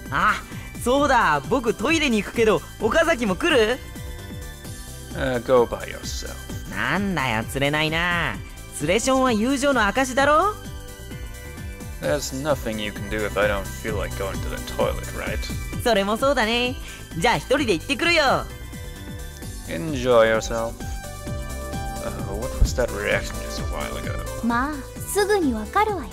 あ、そうだ、僕トイレに行くけど、岡崎も来る？ Go by yourself. なんだよ、釣れないな。ツレションは友情の証だろ？ There's nothing you can do if I don't feel like going to the toilet, right? それもそうだね。じゃあ一人で行ってくるよ。 Enjoy yourself. What was that reaction just a while ago? まあ、すぐにわかるわよ。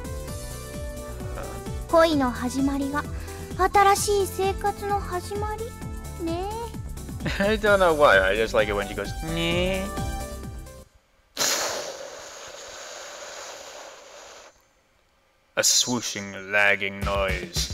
恋の始まりが新しい生活の始まりね。 I don't know why. I just like it when she goes, "Nee." A swooshing, lagging noise.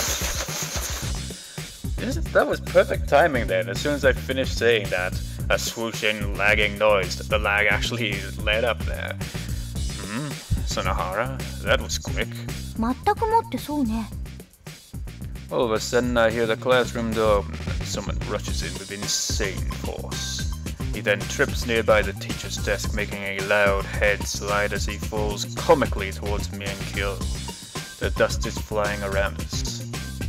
That was perfect timing then. As soon as I finished saying that, a swooshing, lagging noise, the lag actually led up there. Sonohara, that was quick. 全くもってそうね。 All of a sudden I hear the classroom door open and someone rushes in with insane force. He then trips nearby the teacher's desk, making a loud head slide as he falls comically towards me and Kyo. The dust is flying around us.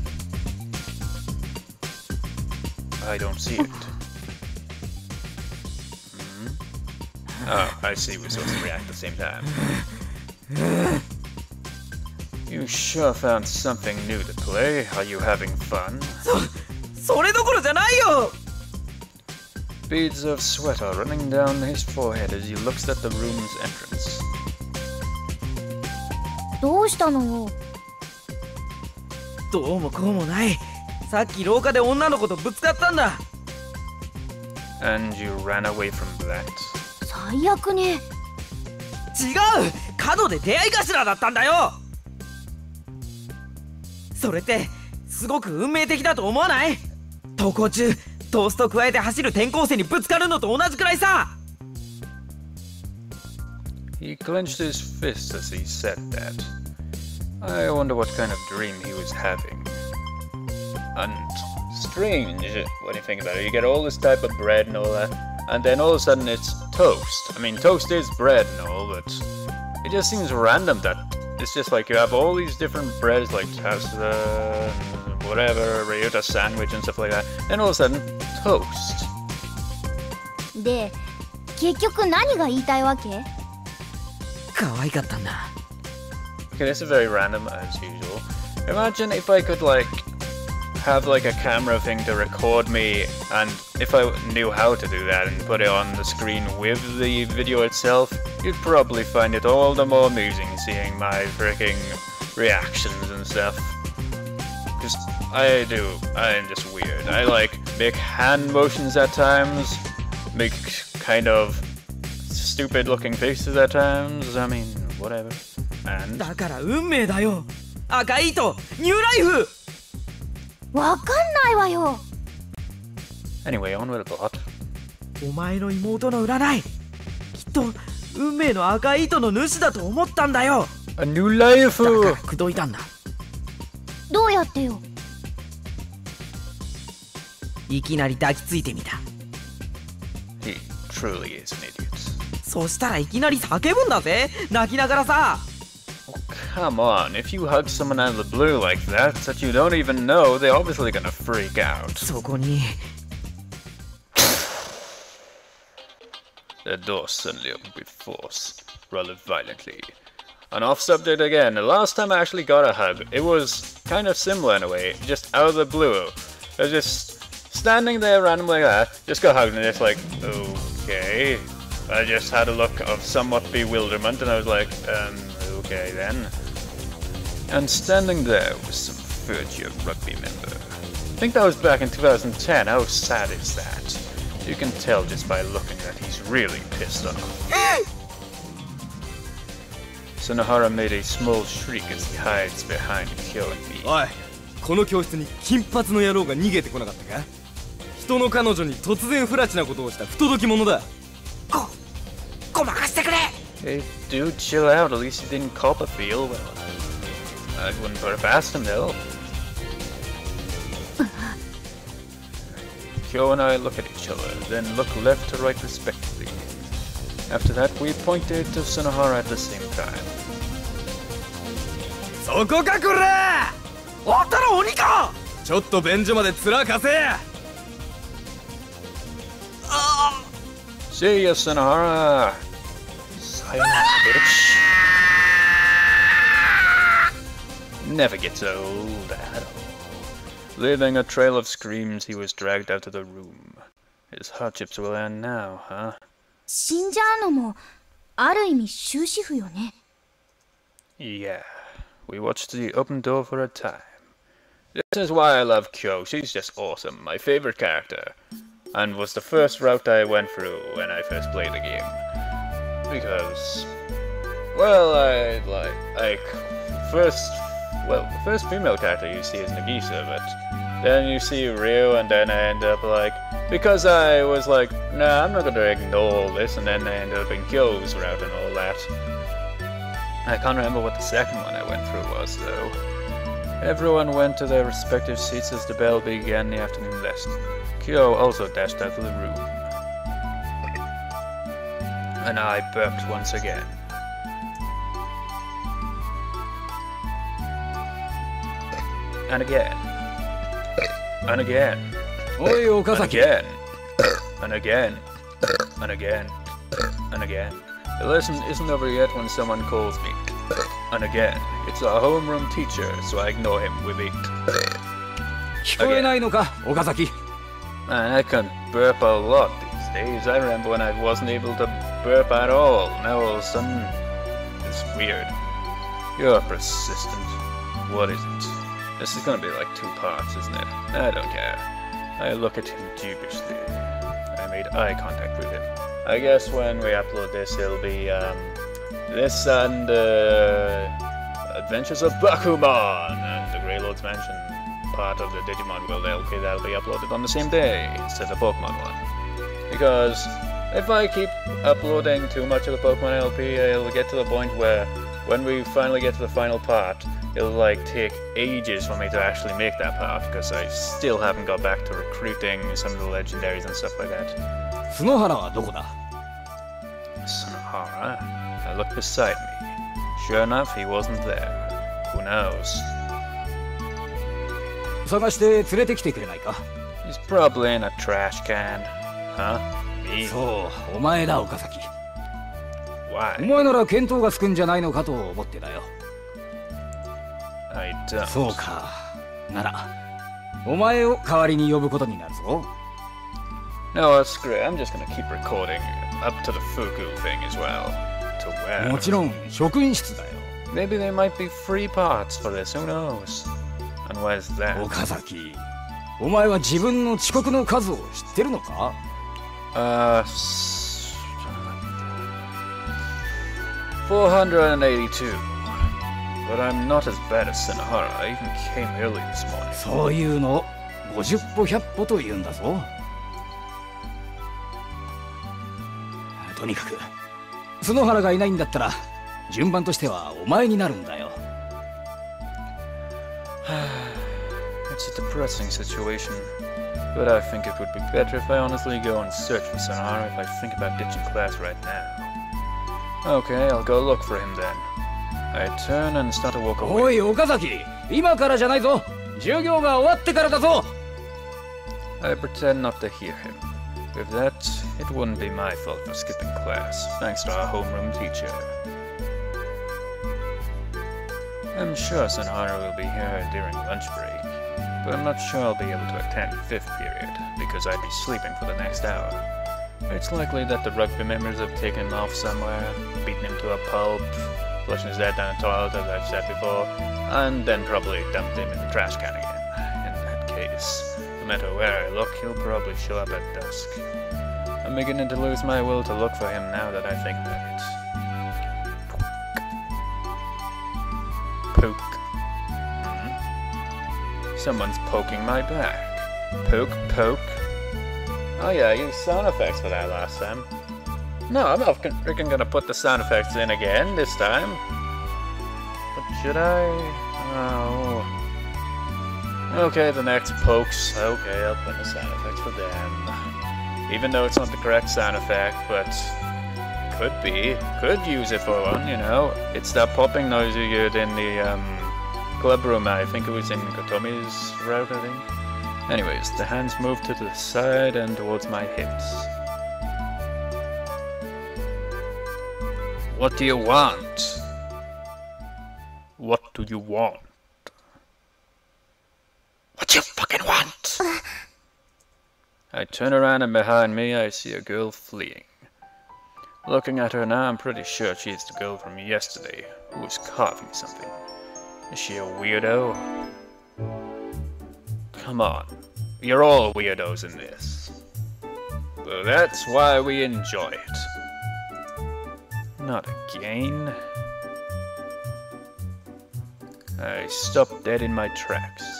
I don't see it. Oh, I see, we're supposed to react at the same time. You sure found something new to play. Are you having fun? それどころじゃないよ。 Beads of sweat are running down his forehead as he looks at the room's entrance. どうしたのよ。 どうもこうもない。さっき廊下で女の子とぶつかったんだ。 And you ran away from that. 最悪ね。 違う、角で出会い頭だったんだよ。それってすごく運命的だと思わない？登校中トースト加えて走る転校生にぶつかるのと同じくらいさ。 He clenched his fist as he said that. I wonder what kind of dream he was having. And strange when you think about it. You get all this type of bread and all that, and then all of a sudden it's toast. I mean, toast is bread and all, but it just seems random that it's just like you have all these different breads like pasta, whatever, Ryota sandwich and stuff like that, and all of a sudden, toast. で、結局何が言いたいわけ？ 可愛かったんだ。 Okay, this is very random as usual. Imagine if I could like have like a camera thing to record me, and if I knew how to do that and put it on the screen with the video itself, you'd probably find it all the more amusing seeing my freaking reactions and stuff. Because I'm just weird. I like make hand motions at times, make kind of stupid looking faces at times, I mean, whatever. And だから運命だよ。赤い糸、ニューライフ。 わかんないわよ。 anyway, on with the plot. お前の妹の占い、きっと運命の赤い糸の主だと思ったんだよ。 A new life! だから口説いたんだ。 どうやってよ。 いきなり抱きついてみた。 He truly is an idiot. そしたらいきなり叫ぶんだぜ、泣きながらさ。 Oh, come on, if you hug someone out of the blue like that you don't even know, they're obviously gonna freak out. そこに The door suddenly opened with force, rather violently. And off subject again, the last time I actually got a hug, it was kind of similar in a way, just out of the blue. I was just standing there randomly like that, just got hugged and it's like, okay. I just had a look of somewhat bewilderment and I was like, okay then. And standing there was some third-year rugby member. I think that was back in 2010, how sad is that? You can tell just by looking that he's really pissed off. Sonohara made a small shriek as he hides behind Kyo and me. おい、この教室に金髪の野郎が逃げてこなかったか？人の彼女に突然不埒なことをした不届き者だ。 ごまかしてくれ。 Hey, dude, chill out. At least he didn't cop a feel. Well, I wouldn't put it past him, though. Kyo and I look at each other, then look left to right respectively. After that, we pointed to Sonohara at the same time. そこかこら！ あんたら鬼か。 ちょっと便所まで面貸せ。 See ya, Sonara. Sayonara, bitch. Never gets old at all. Leaving a trail of screams, he was dragged out of the room. His hardships will end now, huh? 死んじゃうのもある意味終止符よね。 Yeah, we watched the open door for a time. This is why I love Kyo. She's just awesome, my favorite character, and was the first route I went through when I first played the game. Because, well, the first female character you see is Nagisa, but then you see Ryo, and then I end up because I was like, nah, I'm not gonna ignore all this, and then I ended up in Kyo's route and all that. I can't remember what the second one I went through was, though. Everyone went to their respective seats as the bell began the afternoon lesson. Kyo also dashed out of the room. And I burped once again. And again. And again. Oi, And Okazaki. again. And again. And again. And again. The lesson isn't over yet when someone calls me. And again. It's our homeroom teacher, so I ignore him with it. 聞こえないのか、Okazaki? Man, I can't burp a lot these days. I remember when I wasn't able to burp at all. Now all of a sudden, it's weird. You're persistent. What is it? This is gonna be like 2 parts, isn't it? I don't care. I look at him dubiously. I made eye contact with him. I guess when we upload this, it'll be, this and, Adventures of Bakuman and the Grey Lord's Mansion part of the Digimon World LP that'll be uploaded on the same day instead of the Pokemon one. Because if I keep uploading too much of the Pokemon LP, it'll get to the point where when we finally get to the final part, it'll take ages for me to actually make that part, because I still haven't got back to recruiting some of the legendaries and stuff like that. 角原はどこだ？ Sonahara? I looked beside me. Sure enough, he wasn't there. Who knows? 探して連れてきてくれないか？ He's probably in a trash can. Huh? Me? そう、お前だ、Okazaki。お Why? 前なら見当がつくんじゃないのかと思ってだよ。 I don't. そうか。なら、お前を代わりに呼ぶことになるぞ。 No, screw it. I'm just gonna keep recording up to the Fuko thing as well. To where? もちろん、職員室だよ。 Maybe there might be free parts for this. Who knows? And where's that? Okazaki、お前は自分の遅刻の数を知ってるのか？ 482. But I'm not as bad as Sonahara. I even came early this morning. そういうのを50歩100歩と言うんだぞ。とにかく、角原がいないんだったら、順番としてはお前になるんだよ。 It's a depressing situation. But I think it would be better if I honestly go and search for Sonahara if I think about ditching class right now. Okay, I'll go look for him then. I turn and start to walk お away. い、Okazaki、今からじゃないぞ。授業が終わってからだぞ。 I pretend not to hear him. With that, it wouldn't be my fault for skipping class, thanks to our homeroom teacher. I'm sure Sonahara will be here during lunch break, but I'm not sure I'll be able to attend 5th period, because I'd be sleeping for the next hour. It's likely that the rugby members have taken him off somewhere, beaten him to a pulp, flushing his head down the toilet as I've said before, and then probably dumped him in the trash can again. In that case, no matter where I look, he'll probably show up at dusk. I'm beginning to lose my will to look for him now that I think about it. Poke. Someone's poking my back. Poke, poke. Oh yeah, I used sound effects for that last time. No, I'm not freaking gonna put the sound effects in again this time. But should I? Oh. Okay, the next pokes. Okay, I'll put the sound effects for them. Even though it's not the correct sound effect, but could be. Could use it for one, you know. It's that popping noise you get in the club room. I think it was in Kotomi's route, I think. Anyways, the hands move to the side and towards my hips. What do you want? What do you want? What do you fucking want? I turn around and behind me I see a girl fleeing. Looking at her now, I'm pretty sure she's the girl from yesterday who was carving something. Is she a weirdo? Come on, you're all weirdos in this. But that's why we enjoy it. Not again. I stop dead in my tracks.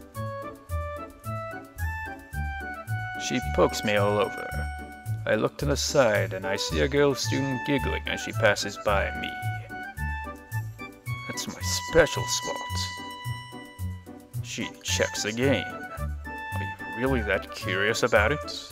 She pokes me all over. I look to the side and I see a girl student giggling as she passes by me. That's my special spot. She checks again. Are you really that curious about it?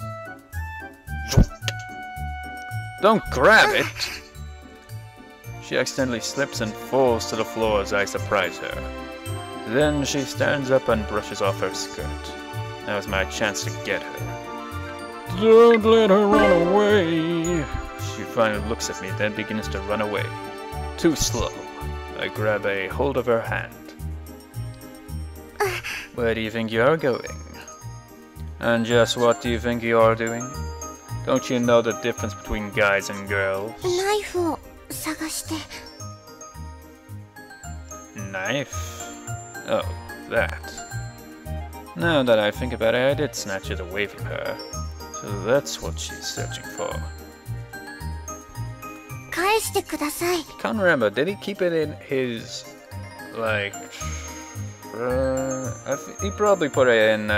Don't grab it! She accidentally slips and falls to the floor as I surprise her. Then she stands up and brushes off her skirt. Now's my chance to get her. Don't let her run away! She finally looks at me, then begins to run away. Too slow. I grab a hold of her hand. Where do you think you're going? And just what do you think you're doing? Don't you know the difference between guys and girls? ナイフを探して。 Knife? Oh, that. Now that I think about it, I did snatch it away from her. So that's what she's searching for. 返してください。 Can't remember, did he keep it in his, like, he probably put it in,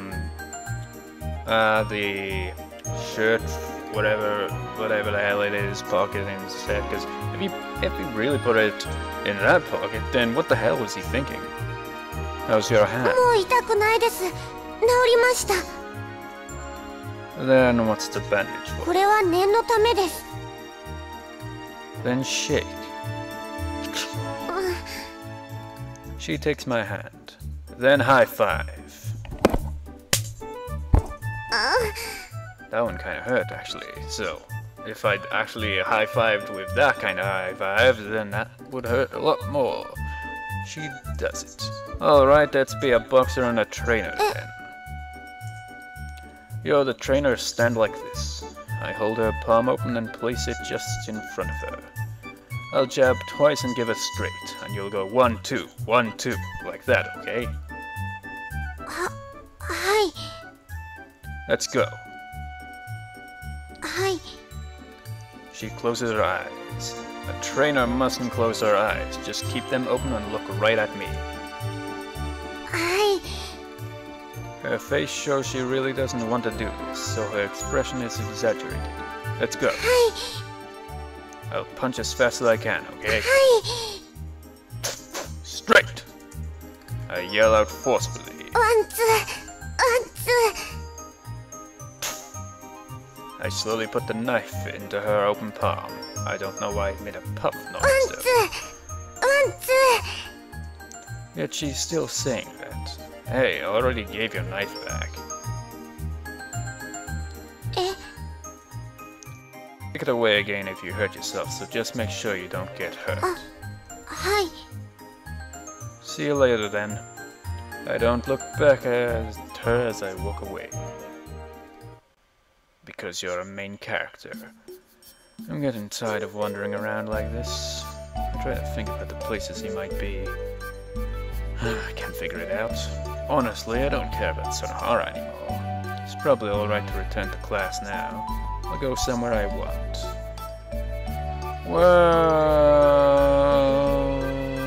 the shirt, whatever the hell it is, pocket instead, because if he really put it in that pocket, then what the hell was he thinking? How's your hand? もう痛くないです。治りました。 Then what's the bandage こ for? れは念のためです。 Then shake. She takes my hand. Then high five. That one kind of hurt actually, so if I'd actually high-fived with that kind of high-five, then that would hurt a lot more. She does it. Alright, let's be a boxer and a trainer then. You're the trainer, stand like this. I hold her palm open and place it just in front of her. I'll jab twice and give it straight, and you'll go 1, 2, 1, 2, like that, okay? はい。 Let's go. はい。 She closes her eyes. A trainer mustn't close her eyes, just keep them open and look right at me. はい。 Her face shows she really doesn't want to do this, so her expression is exaggerated. Let's go. はい。 I'll punch as fast as I can, okay? はい。 Straight! I yell out forcefully. ワンツー。ワンツー。 I slowly put the knife into her open palm. I don't know why it made a puff ワン noise ツ though. ー。ワンツ Yet she's still saying that. Hey, I already gave your knife back. ー。え、 Take it away again if you hurt yourself, so just make sure you don't get hurt. はい。 See you later then. I don't look back at her as I walk away. Because you're a main character. I'm getting tired of wandering around like this. I try to think about the places he might be. I can't figure it out. Honestly, I don't care about Sonohara anymore. It's probably alright to return to class now. I'll go somewhere I want. Well,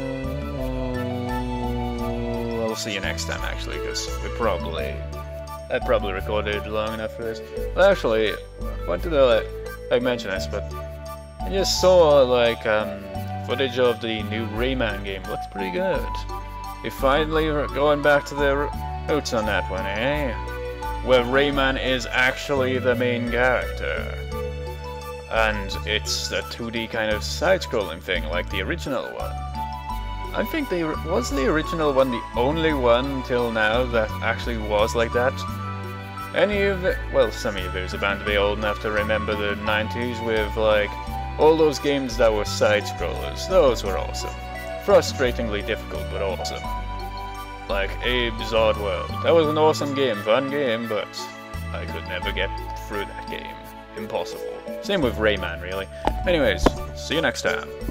I'll see you next time actually, because I probably recorded long enough for this. Well, actually, what did I mention this, but I just saw like footage of the new Rayman game. Looks pretty good. We finally are going back to the roots on that one, eh? Where Rayman is actually the main character. And it's a 2D kind of side-scrolling thing like the original one. I think was the original one the only one till now that actually was like that. Any of it, well, some of you are bound to be old enough to remember the 90s with, like, all those games that were side-scrollers. Those were awesome. Frustratingly difficult, but awesome. Like Abe's Odd World. That was an awesome game, fun game, but I could never get through that game. Impossible. Same with Rayman, really. Anyways, see you next time.